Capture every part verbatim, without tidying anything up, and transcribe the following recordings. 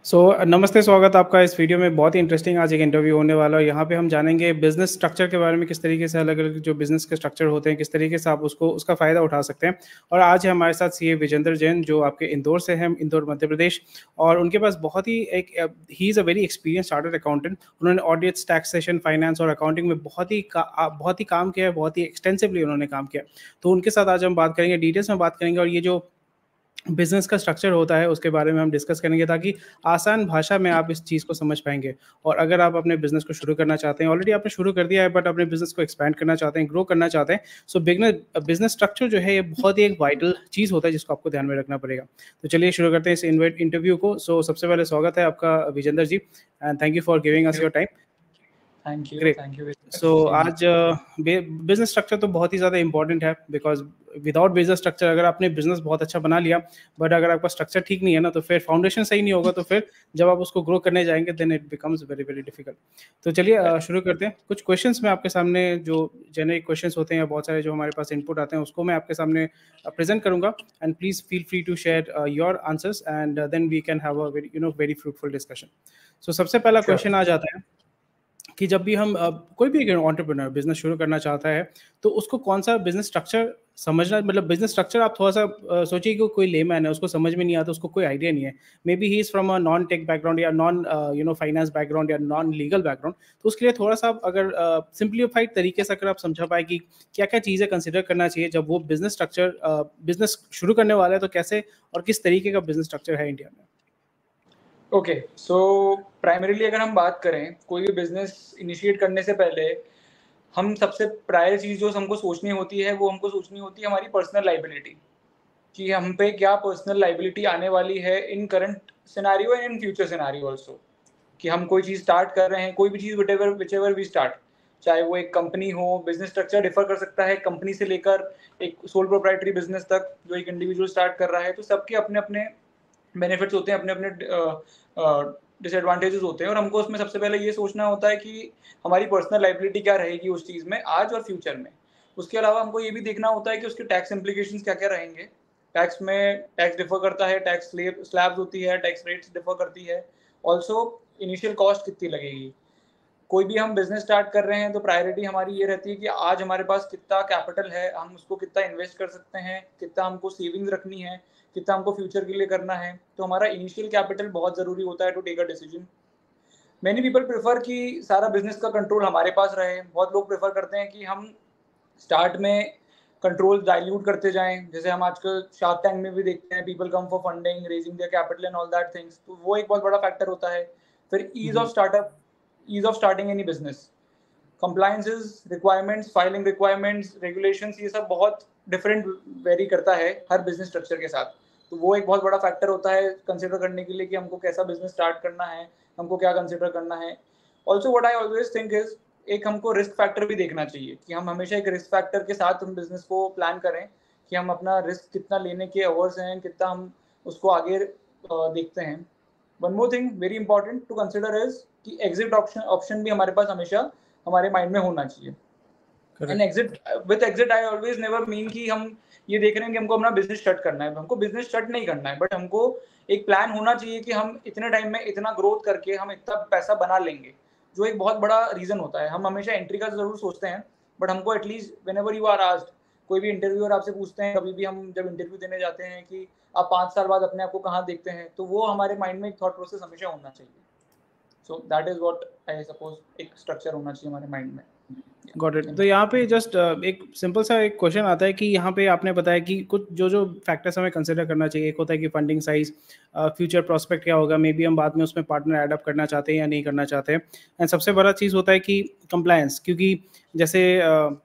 सो so, नमस्ते, स्वागत आपका इस वीडियो में। बहुत ही इंटरेस्टिंग आज एक इंटरव्यू होने वाला है। यहाँ पे हम जानेंगे बिजनेस स्ट्रक्चर के बारे में, किस तरीके से अलग अलग जो बिजनेस के स्ट्रक्चर होते हैं, किस तरीके से आप उसको उसका फ़ायदा उठा सकते हैं। और आज है हमारे साथ सीए विजेंद्र जैन, जो आपके इंदौर से हैं, इंदौर मध्य प्रदेश। और उनके पास बहुत ही एक ही is a very experience chartered accountant. उन्होंने ऑडिट्स, टैक्सेशन, फाइनेंस और अकाउंटिंग में बहुत ही का, आ- बहुत ही काम किया है, बहुत ही एक्सटेंसिवली उन्होंने काम किया। तो उनके साथ आज हम बात करेंगे, डिटेल्स में बात करेंगे, और ये जो बिज़नेस का स्ट्रक्चर होता है उसके बारे में हम डिस्कस करेंगे, ताकि आसान भाषा में आप इस चीज़ को समझ पाएँगे। और अगर आप अपने बिज़नेस को शुरू करना चाहते हैं, ऑलरेडी आपने शुरू कर दिया है, बट अपने बिज़नेस को एक्सपैंड करना चाहते हैं, ग्रो करना चाहते हैं, सो बिगनर बिज़नेस स्ट्रक्चर जो है ये बहुत ही एक वाइटल चीज़ होता है जिसको आपको ध्यान में रखना पड़ेगा। तो चलिए शुरू करते हैं इस इन्वाइट इंटरव्यू को। सो सबसे पहले स्वागत है आपका Vijendra ji, and thank you for giving us your time. Thank you great. Thank you very so much. आज बिजनेस स्ट्रक्चर तो बहुत ही ज़्यादा इंपॉर्टेंट है, बिकॉज विदाउट बिजनेस स्ट्रक्चर, अगर आपने बिजनेस बहुत अच्छा बना लिया, बट अगर आपका स्ट्रक्चर ठीक नहीं है ना, तो फिर फाउंडेशन सही नहीं होगा, तो फिर जब आप उसको ग्रो करने जाएंगे, then it becomes very very difficult. तो चलिए अ, शुरू करते हैं। कुछ क्वेश्चंस मैं आपके सामने, जो जेनरिक क्वेश्चंस होते हैं या बहुत सारे जो हमारे पास इनपुट आते हैं, उसको मैं आपके सामने प्रेजेंट करूंगा, and please feel free to share your answers, and then we can have a very you know very fruitful discussion. So सबसे पहला क्वेश्चन आ जाता है कि जब भी हम अ, कोई भी एंटरप्रेन्योर बिजनेस शुरू करना चाहता है, तो उसको कौन सा बिजनेस स्ट्रक्चर समझना, मतलब बिजनेस स्ट्रक्चर आप थोड़ा सा अ, सोचिए कि कोई लेमैन है, उसको समझ में नहीं आता, उसको कोई आइडिया नहीं है। Maybe he is from a non tech background, या non you know finance background, या नॉन लीगल बैकग्राउंड। तो उसके लिए थोड़ा सा आप अगर सिंप्लीफाइड तरीके से अगर आप समझा पाए कि क्या क्या चीज़ें कंसिडर करना चाहिए जब वो बिजनेस स्ट्रक्चर बिजनेस शुरू करने वाला है, तो कैसे और किस तरीके का बिजनेस स्ट्रक्चर है इंडिया में। ओके, सो प्राइमरीली अगर हम बात करें कोई भी बिजनेस इनिशिएट करने से पहले, हम सबसे प्रायर चीज़ जो हमको सोचनी होती है वो हमको सोचनी होती है हमारी पर्सनल लाइबिलिटी, कि हम पे क्या पर्सनल लाइबिलिटी आने वाली है in current scenario and in future scenario also. कि हम कोई चीज़ स्टार्ट कर रहे हैं, कोई भी चीज़ विटेवर विचेवर वी स्टार्ट, चाहे वो एक कंपनी हो, बिजनेस स्ट्रक्चर डिफर कर सकता है कंपनी से लेकर एक सोल प्रोप्राइटरी बिजनेस तक जो एक इंडिविजुअल स्टार्ट कर रहा है। तो सबके अपने अपने बेनिफिट्स होते हैं, अपने अपने डिसएडवांटेजेस होते हैं, और हमको उसमें सबसे पहले ये सोचना होता है कि हमारी पर्सनल लाइबिलिटी क्या रहेगी उस चीज़ में आज और फ्यूचर में। उसके अलावा हमको ये भी देखना होता है कि उसके टैक्स इम्प्लीकेशंस क्या क्या रहेंगे। टैक्स में टैक्स डिफर करता है, टैक्स स्लैब्स होती है, टैक्स रेट्स डिफर करती है। ऑल्सो इनिशियल कॉस्ट कितनी लगेगी। कोई भी हम बिजनेस स्टार्ट कर रहे हैं तो प्रायोरिटी हमारी ये रहती है कि आज हमारे पास कितना कैपिटल है, हम उसको कितना इन्वेस्ट कर सकते हैं, कितना हमको सेविंग्स रखनी है, कितना हमको फ्यूचर के लिए करना है। तो हमारा इनिशियल कैपिटल बहुत ज़रूरी होता है to take a decision. Many people prefer कि सारा बिजनेस का कंट्रोल हमारे पास रहे। बहुत लोग प्रेफर करते हैं कि हम स्टार्ट में कंट्रोल डाइल्यूट करते जाएं, जैसे हम आजकल शार्क टैंक में भी देखते हैं, people come for funding, raising their capital and all that things. तो वो एक बहुत बड़ा फैक्टर होता है। फिर ease of startup, ease of starting any business, compliances, requirements, filing requirements, regulations, ये सब बहुत डिफरेंट वेरी करता है हर बिजनेस स्ट्रक्चर के साथ। तो वो एक बहुत बड़ा फैक्टर होता है कंसिडर करने के लिए कि हमको कैसा बिजनेस स्टार्ट करना है, हमको क्या कंसिडर करना है। Also what I always think is, एक हमको रिस्क फैक्टर भी देखना चाहिए कि हम हमेशा एक रिस्क फैक्टर के साथ हम बिजनेस को प्लान करें, कि हम अपना रिस्क कितना लेने के अवर्स हैं, कितना हम उसको आगे अ, देखते हैं। One more thing very important to consider is कि एग्जिट ऑप्शन ऑप्शन भी हमारे पास हमेशा हमारे माइंड में होना चाहिए। And exit, with exit I always never mean कि हम ये देख रहे हैं कि हमको अपना बिजनेस शट करना है। हमको बिजनेस शट नहीं करना है, बट हमको एक प्लान होना चाहिए कि हम इतने टाइम में इतना ग्रोथ करके हम इतना पैसा बना लेंगे, जो एक बहुत बड़ा रीजन होता है। हम हमेशा एंट्री का जरूर सोचते हैं, बट हमको at least whenever you are asked, कोई भी इंटरव्यूअर आपसे पूछते हैं, कभी भी हम जब इंटरव्यू देने जाते हैं कि आप पाँच साल बाद अपने आप को कहाँ देखते हैं, तो वो हमारे माइंड में एक थॉट प्रोसेस हमेशा होना चाहिए। So that is what I suppose एक स्ट्रक्चर होना चाहिए हमारे माइंड में। Got it. तो यहाँ पे जस्ट एक सिंपल सा एक क्वेश्चन आता है कि यहाँ पे आपने बताया कि कुछ जो जो फैक्टर्स हमें कंसिडर करना चाहिए। एक होता है कि फंडिंग साइज, फ्यूचर प्रोस्पेक्ट क्या होगा, मे बी हम बाद में उसमें पार्टनर ऐड अप करना चाहते हैं या नहीं करना चाहते हैं। एंड सबसे बड़ा चीज़ होता है कि कंप्लायंस, क्योंकि जैसे uh,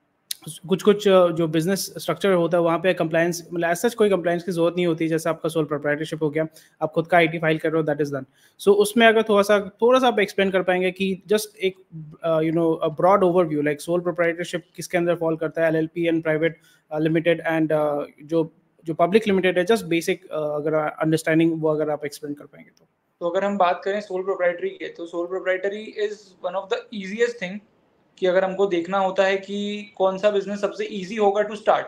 कुछ कुछ जो बिजनेस स्ट्रक्चर होता है वहाँ पे कंप्लायंस, मतलब ऐसा कोई कंप्लायंस की जरूरत नहीं होती। जैसे आपका सोल प्रोप्राइटरशिप हो गया, आप खुद का आईटी फाइल कर रहे हो, दैट इज डन। सो उसमें अगर थोड़ा सा थोड़ा सा आप एक्सप्लेन कर पाएंगे कि जस्ट एक you know broad overview, like sole proprietorship किसके अंदर फॉल करता है, LLP and private limited, and जो जो पब्लिक लिमिटेड है, जस्ट बेसिक अगर अंडरस्टैंडिंग वो अगर आप एक्सप्लेन कर पाएंगे तो। तो अगर हम बात करें सोल प्रोप्राइटरी के, तो sole proprietary is one of the easiest thing, कि अगर हमको देखना होता है कि कौन सा बिजनेस सबसे इजी होगा टू स्टार्ट,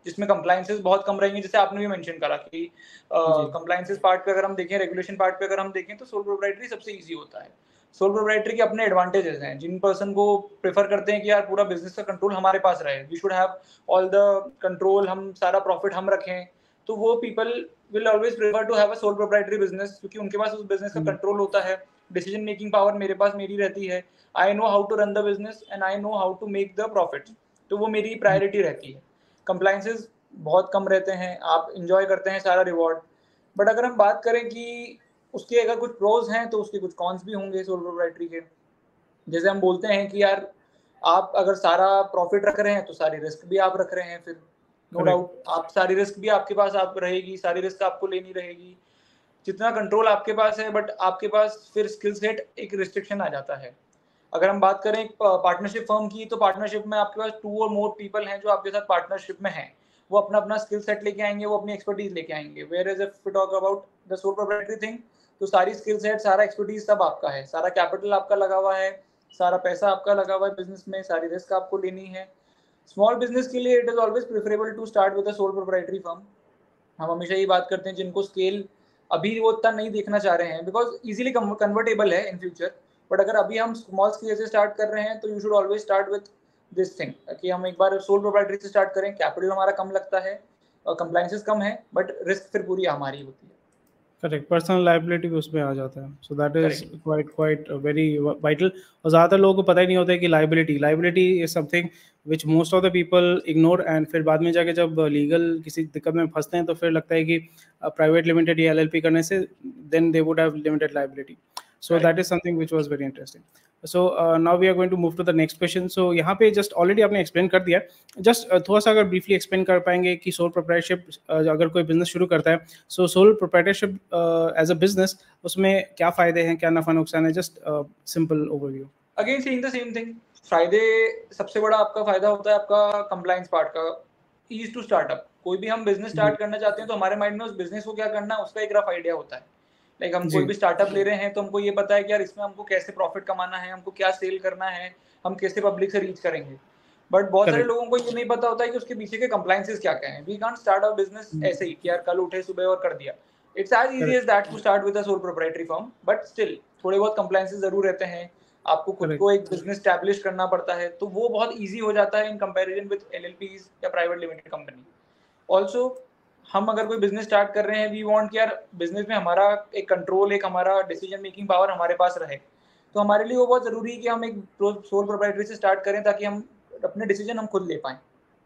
जिसमें कंप्लायंसेस बहुत कम रहेंगे, जैसे आपने भी मेंशन करा कि कंप्लायंसेस पार्ट पे अगर हम देखें, रेगुलेशन पार्ट पे अगर हम देखें तो सोल प्रोप्राइटरी सबसे इजी होता है। सोल प्रोप्राइटरी के अपने एडवांटेजेस हैं, जिन पर्सन को प्रेफर करते हैं कि यार पूरा बिजनेस का कंट्रोल हमारे पास रहे, we should have all the control, हम सारा प्रॉफिट हम रखें, तो वो people will always prefer to have a sole proprietary business, क्योंकि उनके पास उस बिजनेस का कंट्रोल होता है, डिसीजन मेकिंग पावर मेरे पास मेरी रहती है, I know how to run the business and I know how to make the profit, तो वो मेरी प्रायोरिटी रहती है। कंप्लायंसेस बहुत कम रहते हैं, आप इंजॉय करते हैं सारा रिवॉर्ड। बट अगर हम बात करें कि उसके अगर कुछ प्रोज हैं तो उसके कुछ कॉन्स भी होंगे सोल प्रोप्राइटरी के। जैसे हम बोलते हैं कि यार आप अगर सारा प्रॉफिट रख रहे हैं तो सारी रिस्क भी आप रख रहे हैं, फिर नो डाउट आप सारी रिस्क भी आपके पास आप रहेगी, सारी रिस्क आपको लेनी रहेगी, जितना कंट्रोल आपके पास है, बट आपके पास फिर स्किल सेट एक रिस्ट्रिक्शन आ जाता है। अगर हम बात करें पार्टनरशिप फर्म की, तो पार्टनरशिप में आपके पास टू और मोर पीपल हैं जो आपके साथ पार्टनरशिप में हैं, वो अपना अपना स्किल सेट लेके आएंगे, वो अपनी एक्सपर्टीज लेके आएंगे। Whereas if we talk about the sole proprietary thing, तो सारी स्किल सेट, सारा एक्सपर्टीज सब आपका है, सारा कैपिटल आपका लगा हुआ है, सारा पैसा आपका लगा हुआ है बिजनेस में, सारी रिस्क आपको लेनी है। स्मॉल बिजनेस के लिए it is always preferable to start with a sole proprietary firm. हम हमेशा ये बात करते हैं जिनको स्केल अभी वो उतना नहीं देखना चाह रहे हैं, बिकॉज इजीली कन्वर्टेबल है इन फ्यूचर, बट अगर अभी हम स्मॉल स्केल से स्टार्ट कर रहे हैं तो you should always start with this thing कि हम एक बार सोल प्रोप्राइटरी से स्टार्ट करें, कैपिटल हमारा कम लगता है और कंप्लायंसेस कम है, बट रिस्क फिर पूरी हमारी होती है। करेक्ट, पर्सनल लायबिलिटी भी उसमें आ जाता है, so that is quite quite very vital. और ज़्यादातर लोगों को पता ही नहीं होता है कि liability liability is something which most of the people ignore, and फिर बाद में जाके जब लीगल किसी दिक्कत में फंसते हैं तो फिर लगता है कि प्राइवेट लिमिटेड या एल एल पी करने से then they would have limited liability. So right. That is something which was very interesting. So uh, now we are going to move to the next question. So यहाँ पे just already आपने explain कर दिया, just uh, थोड़ा सा अगर briefly explain कर पाएंगे कि sole proprietorship uh, अगर कोई business शुरू करता है, so sole proprietorship uh, as a business उसमें क्या फायदे हैं, क्या नफा नुकसान है, just uh, simple overview. Again saying the same thing, फायदे सबसे बड़ा आपका फायदा होता है आपका compliance part का, ease to startup। कोई भी हम business start करना चाहते हैं तो हमारे mind में उस business को क्या करना है उसका एक रफ idea होता है। लाइक हम कोई भी स्टार्टअप ले रहे हैं तो हमको ये पता है कि यार इसमें हमको कैसे प्रॉफिट कमाना है, हमको क्या सेल करना है, हम कैसे पब्लिक से रीच करेंगे। बट बहुत सारे लोगों को ये नहीं पता होता है कि उसके पीछे के कंप्लायंसेस क्या क्या हैं। We can't start our business ऐसे ही कि यार कल उठे सुबह और कर दिया। It's as easy as that to start with a sole proprietary firm, but still थोड़े बहुत कंप्लायंसेस जरूर रहते हैं। आपको खुद को एक बिजनेस स्टैब्लिश करना पड़ता है, तो वो बहुत ईजी हो जाता है इन कंपेरिजन विद एलएलपीज या प्राइवेट लिमिटेड कंपनी। ऑल्सो हम अगर कोई बिजनेस स्टार्ट कर रहे हैं, वी वांट कि यार बिजनेस में हमारा एक कंट्रोल, एक हमारा डिसीजन मेकिंग पावर हमारे पास रहे, तो हमारे लिए वो बहुत ज़रूरी है कि हम एक सोल प्रोप्राइटरी से स्टार्ट करें ताकि हम अपने डिसीजन हम खुद ले पाएँ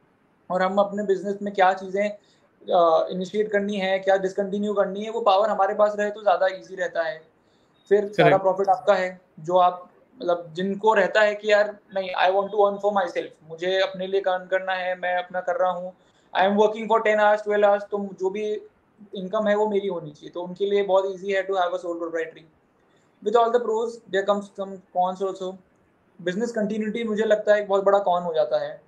और हम अपने बिजनेस में क्या चीज़ें इनिशिएट करनी है, क्या डिसकंटिन्यू करनी है, वो पावर हमारे पास रहे तो ज़्यादा ईजी रहता है। फिर सारा प्रॉफिट आपका है, जो आप मतलब जिनको रहता है कि यार नहीं, I want to earn for myself, मुझे अपने लिए अर्न करना है, मैं अपना कर रहा हूँ, I am working for ten hours twelve hours, तो जो भी इनकम है वो मेरी होनी चाहिए, तो उनके लिए बहुत इजी है to have a sole proprietary with all the pros. There comes some cons also. Business continuity मुझे लगता है एक बहुत बड़ा कॉन हो जाता है।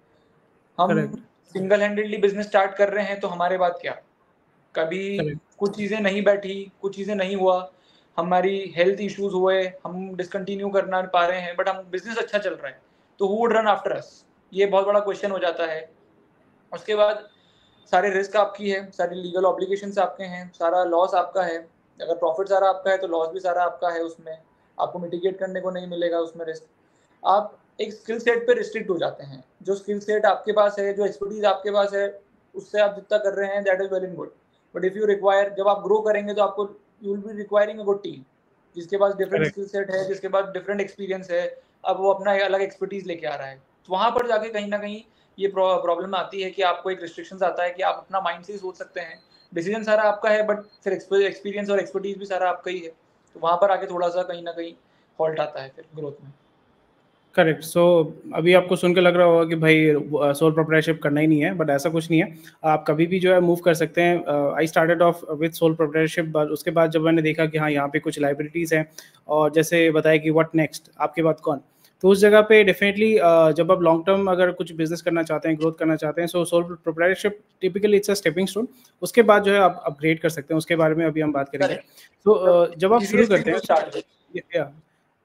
हम सिंगल हैंडेडली बिजनेस स्टार्ट कर रहे हैं तो हमारे बाद क्या, कभी Correct. कुछ चीज़ें नहीं बैठी, कुछ चीज़ें नहीं हुआ, हमारी हेल्थ इश्यूज हुए, हम डिसकंटिन्यू करना पा रहे हैं, बट हम बिजनेस अच्छा चल रहा है, तो who would run after us, ये बहुत बड़ा क्वेश्चन हो जाता है। उसके बाद सारे रिस्क आपकी है, सारी लीगल ऑब्लिगेशंस आपके हैं, सारा लॉस आपका है। अगर प्रॉफिट सारा आपका है तो लॉस भी सारा आपका है, उसमें आपको मिटिगेट करने को नहीं मिलेगा उसमें रिस्क। आप एक स्किल सेट पे रिस्ट्रिक्ट हो जाते हैं, जो स्किल सेट आपके पास है, जो एक्सपर्टीज आपके पास है, उससे आप जितना कर रहे हैं that is well and good, but if you require, जब आप ग्रो करेंगे तो आपको you will be requiring a good team जिसके पास डिफरेंट स्किल सेट है, जिसके पास डिफरेंट एक्सपीरियंस है, अब वो अपना अलग एक्सपर्टीज लेके आ रहा है, तो वहाँ पर जाके कहीं ना कहीं ये प्रॉब्लम आती है कि आपको एक रिस्ट्रिक्शंस आता है कि आप अपना माइंड से ही सोच सकते हैं, डिसीजन सारा आपका है, बट फिर एक्सपीरियंस और एक्सपर्टीज भी सारा आपका ही है, तो वहाँ पर आके थोड़ा सा कहीं ना कहीं फॉल्ट आता है फिर ग्रोथ में। करेक्ट। सो so, अभी आपको सुन के लग रहा होगा कि भाई सोल प्रोप्राइटरशिप करना ही नहीं है, बट ऐसा कुछ नहीं है, आप कभी भी जो है मूव कर सकते हैं। I started off with sole proprietorship, but उसके बाद जब मैंने देखा कि हाँ यहाँ पे कुछ लाइबिलिटीज़ हैं और जैसे बताया कि व्हाट नेक्स्ट, आपके बाद कौन, तो उस जगह पे डेफिनेटली uh, जब आप लॉन्ग टर्म अगर कुछ बिजनेस करना चाहते हैं, ग्रोथ करना चाहते हैं, so sole proprietorship typically it's a stepping stone. उसके बाद जो है आप अपग्रेड कर सकते हैं, उसके बारे में अभी हम बात करेंगे। तो so, uh, जब आप शुरू करते हैं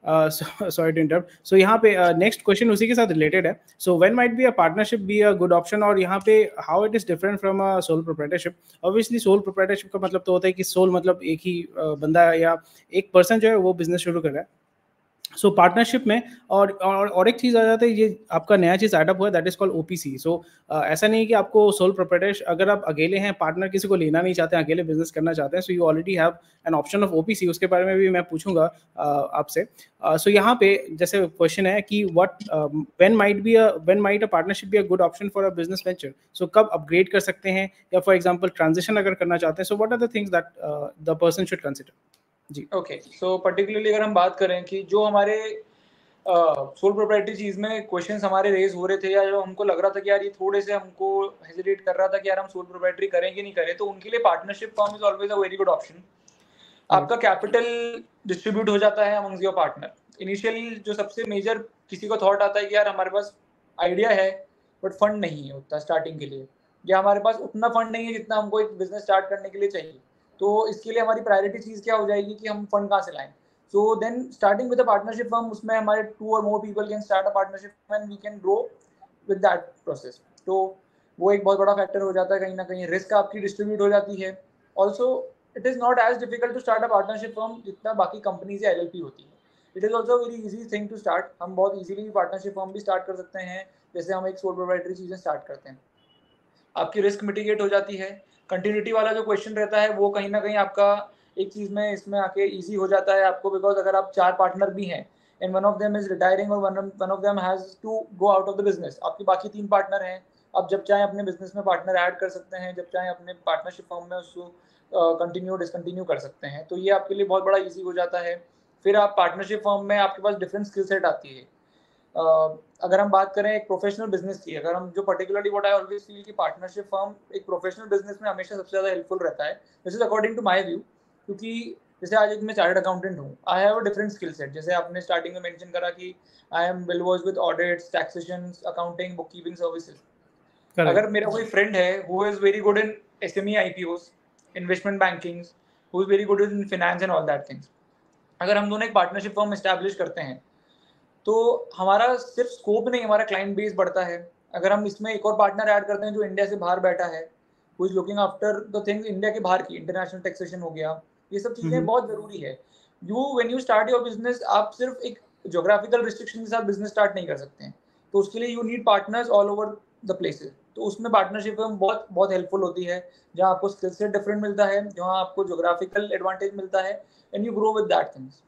सॉरी टू इंटरप्ट. सो यहाँ पे नेक्स्ट uh, क्वेश्चन उसी के साथ रिलेटेड है. So when might be a partnership be a good option, और यहाँ पे how it is different from a sole proprietorship. Obviously sole proprietorship का मतलब तो होता है कि सोल मतलब एक ही uh, बंदा या एक पर्सन जो है वो बिजनेस शुरू कर रहा है. सो so, पार्टनरशिप में और और और एक चीज़ आ जाता है, ये आपका नया चीज़ एडअप हुआ है, that is called OPC. So ऐसा नहीं है कि आपको सोल प्रोप्राइटर, अगर आप अकेले हैं, पार्टनर किसी को लेना नहीं चाहते हैं, अकेले बिजनेस करना चाहते हैं, so you already have an option of OPC. उसके बारे में भी मैं पूछूंगा uh, आपसे. सो uh, so यहाँ पे जैसे क्वेश्चन है कि what when might be a when might a partnership be a good option for a business venture. So कब अपग्रेड कर सकते हैं, या फॉर एग्जांपल ट्रांजिशन अगर करना चाहते हैं, so what are the things that the person should consider. जी. ओके, सो पर्टिकुलरली अगर हम बात करें कि जो हमारे सोल uh, प्रोप्राइटरी चीज में क्वेश्चंस हमारे रेज हो रहे थे, या जो हमको लग रहा था कि यार ये थोड़े से हमको हेजिटेट कर रहा था कि यार हम सोल प्रोप्राइटरी करें कि नहीं करें, तो उनके लिए partnership firm is always a very good option. आपका कैपिटल डिस्ट्रीब्यूट हो जाता है अमंग्स योर पार्टनर. इनिशियली जो सबसे मेजर किसी को थॉट आता है कि यार हमारे पास आइडिया है बट फंड नहीं है उतना स्टार्टिंग के लिए, या हमारे पास उतना फंड नहीं है जितना हमको एक बिजनेस स्टार्ट करने के लिए चाहिए, तो इसके लिए हमारी प्रायोरिटी चीज़ क्या हो जाएगी कि हम फंड कहाँ से लाएं. So then starting with a partnership firm, उसमें हमारे two or more people can start a partnership and we can grow with that process. तो वो एक बहुत बड़ा फैक्टर हो जाता है, कहीं ना कहीं रिस्क आपकी डिस्ट्रीब्यूट हो जाती है. Also it is not as difficult to start a partnership firm जितना बाकी कंपनीज या एलएलपी होती है. It is also very easy thing to start. हम बहुत इजीली पार्टनरशिप फर्म भी स्टार्ट कर सकते हैं, जैसे हम एक सोल प्रोप्राइटरी चीज़ें स्टार्ट करते हैं. आपकी रिस्क मिटिगेट हो जाती है. कंटिन्यूटी वाला जो क्वेश्चन रहता है वो कहीं ना कहीं आपका एक चीज में इसमें आके इजी हो जाता है आपको, बिकॉज अगर आप चार पार्टनर भी हैं and one of them is retiring और one of them has to go out of the business, आपके बाकी तीन पार्टनर हैं, आप जब चाहे अपने बिजनेस में पार्टनर ऐड कर सकते हैं, जब चाहे अपने पार्टनरशिप फर्म में उसको कंटिन्यू डिसकंटिन्यू कर सकते हैं. तो ये आपके लिए बहुत बड़ा ईजी हो जाता है. फिर आप पार्टनरशिप फर्म में आपके पास डिफरेंट स्किल सेट आती है. Uh, अगर हम बात करें एक प्रोफेशनल बिजनेस की, अगर हम जो particularly what I always feel कि पार्टनरशिप फर्म एक प्रोफेशनल बिजनेस में हमेशा सबसे ज़्यादा हेल्पफुल रहता है. This is according to my view, क्योंकि जैसे आज एक मैं चार्टर्ड अकाउंटेंट हूँ, I have a different skill set. जैसे आपने स्टार्टिंग में मेंशन करा कि I am well versed with audits, taxation, accounting, book keeping services. अगर मेरा कोई फ्रेंड है who is very good in SME IPOs, investment banking, who is very good in finance and all that things, अगर हम दोनों एक partnership firm establish करते हैं तो हमारा सिर्फ स्कोप नहीं, हमारा क्लाइंट बेस बढ़ता है. अगर हम इसमें एक और पार्टनर ऐड करते हैं जो इंडिया से बाहर बैठा है, who is looking after the things India के बाहर की, इंटरनेशनल टैक्सेशन हो गया, ये सब चीज़ें बहुत ज़रूरी है. You when you start your business, आप सिर्फ एक ज्योग्राफिकल रिस्ट्रिक्शन के साथ बिजनेस स्टार्ट नहीं कर सकते हैं, तो उसके लिए you need partners all over the places. तो उसमें पार्टनरशिप में बहुत बहुत हेल्पफुल होती है, जहाँ आपको स्किल सेट डिफरेंट मिलता है, जहाँ आपको ज्योग्राफिकल एडवांटेज मिलता है, and you grow with that things.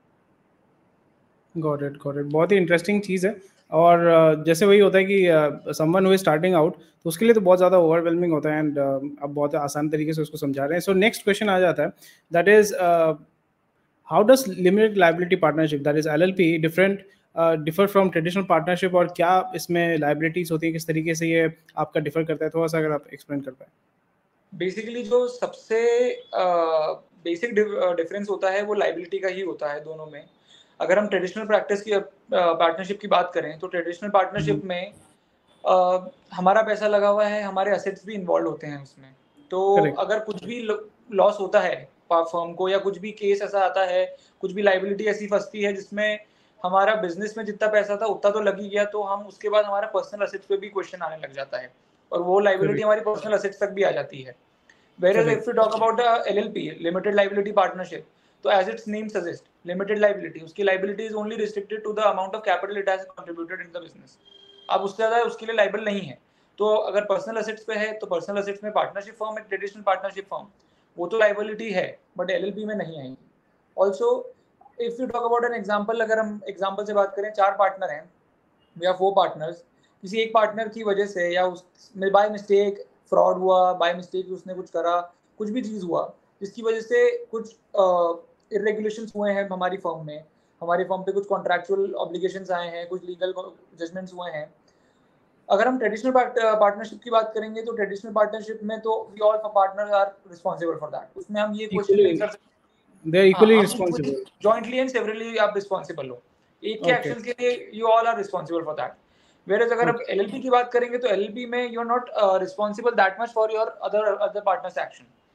Got it got it बहुत ही इंटरेस्टिंग चीज़ है. और uh, जैसे वही होता है कि someone who is starting out, तो उसके लिए तो बहुत ज़्यादा ओवरवेलमिंग होता है, एंड uh, अब बहुत आसान तरीके से उसको समझा रहे हैं. सो नेक्स्ट क्वेश्चन आ जाता है, that is how does limited liability partnership, that is LLP, different differ from traditional partnership, और क्या इसमें लायबिलिटीज होती है, किस तरीके से ये आपका डिफर करता है, थोड़ा सा अगर आप एक्सप्लेन कर पाए. बेसिकली जो सबसे बेसिक डिफरेंस होता है वो लाइबिलिटी का ही होता है दोनों में. अगर हम ट्रेडिशनल प्रैक्टिस की पार्टनरशिप की बात करें तो ट्रेडिशनल पार्टनरशिप में uh, हमारा पैसा लगा हुआ है, हमारे असेट्स भी इन्वॉल्व होते हैं उसमें. तो Correct. अगर कुछ भी लॉस होता है फर्म को, या कुछ भी केस ऐसा आता है, कुछ भी लाइबिलिटी ऐसी फंसती है जिसमें हमारा बिजनेस में जितना पैसा था उतना तो लग ही गया, तो हम उसके बाद हमारा पर्सनल असेट्स पे भी क्वेश्चन आने लग जाता है, और वो लाइबिलिटी हमारी पर्सनल असेट्स तक भी आ जाती है. Whereas if we talk about a L L P, limited liability partnership, तो as its name suggests, limited liability, उसकी liability is only restricted to the amount of capital it has contributed in the business. अब उससे ज़्यादा उसके लिए liable नहीं है. तो अगर personal assets पे है तो personal assets में partnership firm एक traditional partnership firm, वो तो liability है, but L L P में नहीं आएगी. Also, if you talk about an example, अगर हम example से बात करें, चार partner हैं, we have four partners, किसी एक partner की वजह से या उस by mistake फ्रॉड हुआ, बाय मिस्टेक उसने कुछ करा, कुछ भी चीज़ हुआ जिसकी वजह से कुछ इरेगुलेशंस हुए हैं हमारी फर्म में, हमारी फर्म पे कुछ कॉन्ट्रैक्चुअल ऑब्लिगेशंस आए हैं, कुछ लीगल जजमेंट्स हुए हैं. अगर हम ट्रेडिशनल पार्टनरशिप की बात करेंगे तो ट्रेडिशनल पार्टनरशिप में तो we all partners are responsible for that. उसमें हम ये क्वेश्चन नहीं कर सकते, they are equally responsible, jointly and severally आप रिस्पांसिबल हो, एक के एक्शंस के लिए you all are responsible for that. Whereas अगर आप एलएलपी की बात करेंगे तो एलएलपी में you are not responsible that much for your other other partners action.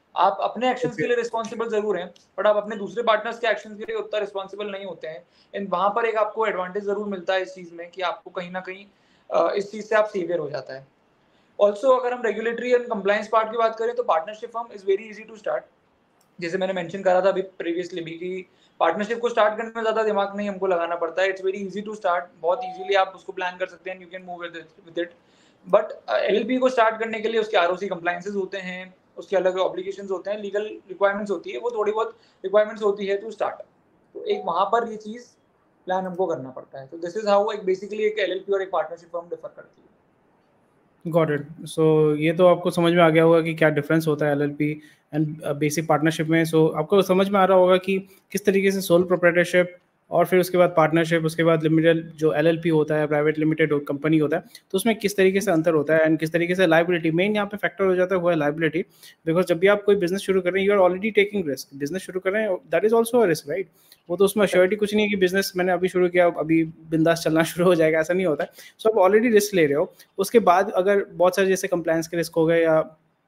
आप अपने एक्शंस Okay. के लिए रिस्पॉन्सिबल जरूर हैं, बट आप अपने दूसरे पार्टनर्स के एक्शंस के लिए उतना रिस्पॉन्सिबल नहीं होते हैं। एंड वहां पर एक आपको एडवांटेज जरूर मिलता है इस चीज में कि आपको कहीं ना कहीं अ, इस चीज से आप सीवियर हो जाता है। ऑल्सो अगर हम रेगुलेटरी एंड कंप्लायंस पार्ट की बात करें तो partnership firm is very easy to start. जैसे मैंने मेंशन करा था अभी प्रीवियसली भी कि पार्टनरशिप को स्टार्ट करने में ज़्यादा दिमाग नहीं हमको लगाना पड़ता है। It's very easy to start, बहुत इजीली आप उसको प्लान कर सकते हैं, you can move with it. But LLP को स्टार्ट करने के लिए उसके आरओसी कंप्लायंसेस होते हैं, उसके अलग ऑब्लिगेशंस होते हैं, लीगल रिक्वायरमेंट्स होती है, वो थोड़ी बहुत रिक्वायरमेंट्स होती है टू स्टार्ट। तो एक वहाँ पर ये चीज़ प्लान हमको करना पड़ता है। तो दिस इज हाउ एक बेसिकली एक एलएलपी और एक पार्टनरशिप फर्म डिफर करती है। Got it. सो ये तो आपको समझ में आ गया होगा कि क्या डिफरेंस होता है एलएलपी एंड बेसिक पार्टनरशिप में। सो so, आपको समझ में आ रहा होगा कि किस तरीके से सोल प्रोप्राइटरशिप और फिर उसके बाद पार्टनरशिप, उसके बाद लिमिटेड जो एलएलपी होता है, प्राइवेट लिमिटेड कंपनी होता है, तो उसमें किस तरीके से अंतर होता है एंड किस तरीके से लाइबिलिटी मेन यहाँ पे फैक्टर हो जाता है, वो है लाइबिलिटी। बिकॉज जब भी आप कोई बिजनेस शुरू कर रहे हैं, you are already taking risk. Business शुरू कर रहे हैं, that is also a risk, right. वो तो उसमें श्योरिटी कुछ नहीं है कि बिजनेस मैंने अभी शुरू किया, अभी बिंदास चलना शुरू हो जाएगा, ऐसा नहीं होता है। सो so, आप ऑलरेडी रिस्क ले रहे हो। उसके बाद अगर बहुत सारे जैसे कंप्लायंस के रिस्क हो गए या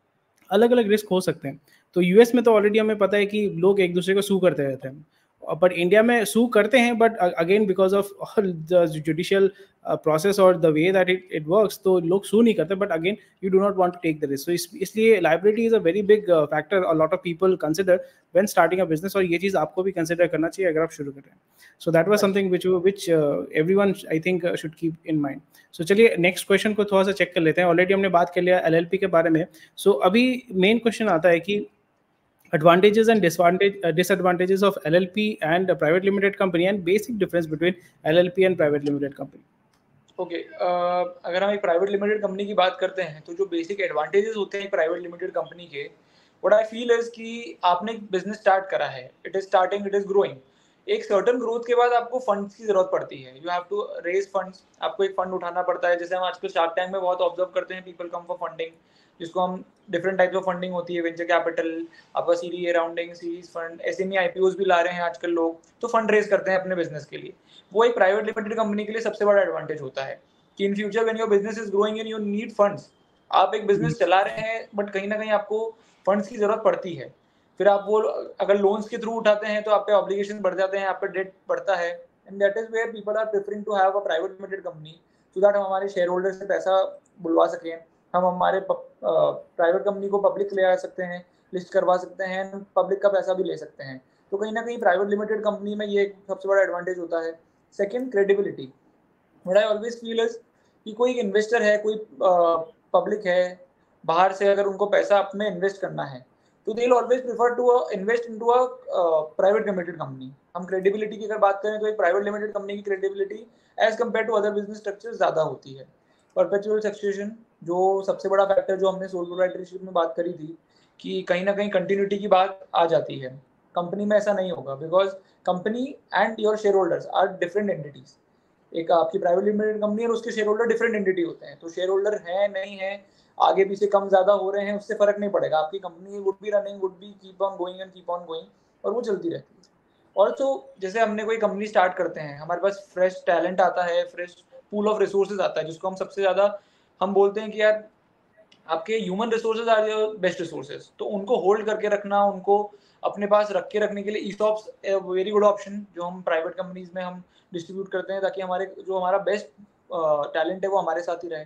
अलग अलग रिस्क हो सकते हैं, तो यूएस में तो ऑलरेडी हमें पता है कि लोग एक दूसरे को सू करते रहते हैं, बट इंडिया में सू करते हैं, but again because of the judicial process और the way that it it works, तो लोग सू नहीं करते, but again you do not want to take the risk. So इसलिए liability is a very big factor, a lot of people consider when starting a business, और ये चीज़ आपको भी consider करना चाहिए अगर आप शुरू कर रहे हैं। So that was something which which everyone I think should keep in mind. So चलिए नेक्स्ट क्वेश्चन को थोड़ा सा चेक कर लेते हैं। ऑलरेडी हमने बात कर लिया एलएलपी के बारे में। सो so, अभी मेन क्वेश्चन आता है कि advantages and disadvantage uh, disadvantages of L L P and a private limited company and basic difference between L L P and private limited company. Okay okay, uh, अगर हम एक private limited company की बात करते हैं तो जो basic advantages होते हैं प्राइवेट लिमिटेड कंपनी के, व्हाट आई फील इज कि आपने एक बिजनेस स्टार्ट करा है, it is starting, it is growing. एक सर्टन ग्रोथ के बाद आपको फंड्स की जरूरत पड़ती है, you have to raise funds, आपको एक फंड उठाना पड़ता है। जैसे हम आजकल शार्क टैंक में बहुत ऑब्जर्व करते हैं, पीपल कम फॉर फंडिंग, जिसको हम डिफरेंट टाइप्स ऑफ फंडिंग होती है, वेंचर कैपिटल, आपका seed A rounding, series fund, SME IPOs भी ला रहे हैं आजकल लोग, तो फंड रेज करते हैं अपने बिजनेस के लिए। वो एक प्राइवेट लिमिटेड कंपनी के लिए सबसे बड़ा एडवांटेज होता है कि in future when your business is growing and you need funds, आप एक बिजनेस चला रहे हैं बट कहीं ना कहीं आपको फंड्स की जरूरत पड़ती है। फिर आप वो अगर लोन्स के थ्रू उठाते हैं तो आप पे ऑब्लिगेशन बढ़ जाते हैं, आप पे डेट बढ़ता है, and that is where people are preferring to have a private limited company, so that हम हमारे शेयर होल्डर से पैसा बुलवा सकें, हम हमारे प्राइवेट कंपनी को पब्लिक ले आ सकते हैं, लिस्ट करवा सकते हैं, पब्लिक का पैसा भी ले सकते हैं। तो कहीं ना कहीं प्राइवेट लिमिटेड कंपनी में ये सबसे बड़ा एडवांटेज होता है। Second, credibility. What I always feel is कि कोई इन्वेस्टर है, कोई पब्लिक है बाहर से, अगर उनको पैसा अपने इन्वेस्ट करना है तो they will always prefer to invest into a private limited company. हम क्रेडिबिलिटी की अगर बात करें तो एक प्राइवेट लिमिटेड कंपनी की credibility as compare to other business structure ज्यादा होती है। परपेचुअल सक्सेशन, जो सबसे बड़ा फैक्टर जो हमने सोल प्रोप्राइटरशिप में बात करी थी कि कहीं ना कहीं कंटिन्यूटी की बात आ जाती है, कंपनी में ऐसा नहीं होगा, because company and your share holders are different entities. एक आपकी प्राइवेट लिमिटेड कंपनी और उसके शेयर होल्डर डिफरेंट एंटिटी होते हैं, तो शेयर होल्डर है नहीं है, आगे पीछे कम ज्यादा हो रहे हैं, उससे फर्क नहीं पड़ेगा, आपकी company would be running, would be keep on going and keep on going, और वो चलती रहती है। और तो जैसे हमने कोई कंपनी स्टार्ट करते हैं, हमारे पास फ्रेश टैलेंट आता है, फ्रेश पूल ऑफ रिसोर्सेज आता है, जिसको हम सबसे ज्यादा हम बोलते हैं कि यार आपके human resources are your best resources, तो उनको होल्ड करके रखना, उनको अपने पास रख के रखने के लिए ईसॉप्स वेरी गुड ऑप्शन, जो हम प्राइवेट कंपनीज में हम डिस्ट्रीब्यूट करते हैं, ताकि हमारे जो हमारा बेस्ट टैलेंट है वो हमारे साथ ही रहे।